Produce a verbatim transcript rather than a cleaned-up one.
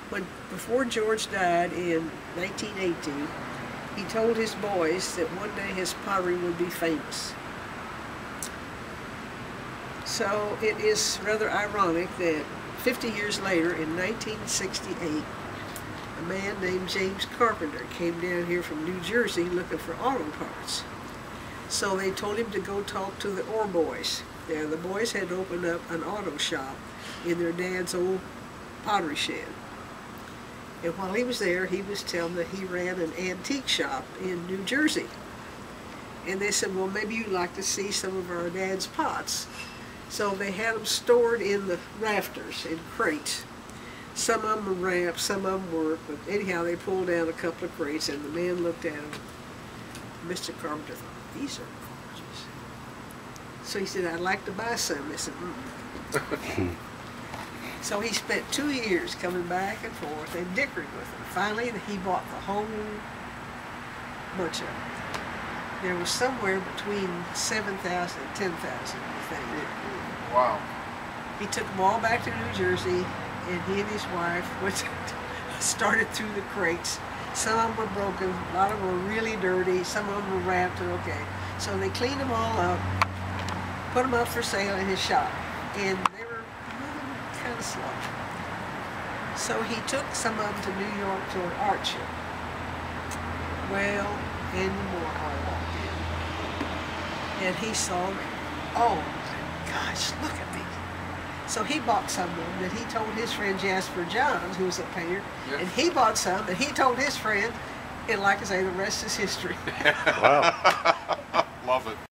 when before George died in nineteen eighteen, he told his boys that one day his pottery would be famous. So it is rather ironic that fifty years later, in nineteen sixty-eight, a man named James Carpenter came down here from New Jersey looking for auto parts. So they told him to go talk to the Ohr boys. Now, the boys had opened up an auto shop in their dad's old pottery shed. And while he was there, he was telling them that he ran an antique shop in New Jersey. And they said, well, maybe you'd like to see some of our dad's pots. So they had them stored in the rafters in crates. Some of them were wrapped, some of them weren't, but anyhow, they pulled down a couple of crates, and the man looked at them. Mister Carpenter thought, these are gorgeous. So he said, I'd like to buy some. They said, mm. So he spent two years coming back and forth and dickering with them. Finally, he bought the whole bunch of them. There was somewhere between seven thousand and ten thousand, I think. Wow. He took them all back to New Jersey, and he and his wife went started through the crates. Some of them were broken, a lot of them were really dirty, some of them were wrapped, okay. So they cleaned them all up, put them up for sale in his shop, and they were kind of slow. So he took some of them to New York to an art show. Well, Andy Warhol walked in, and he saw them. Oh my gosh, look at these. So he bought some of them that he told his friend Jasper Johns, who was a painter, yeah. And he bought some that he told his friend, and like I say, the rest is history. Wow. Love it.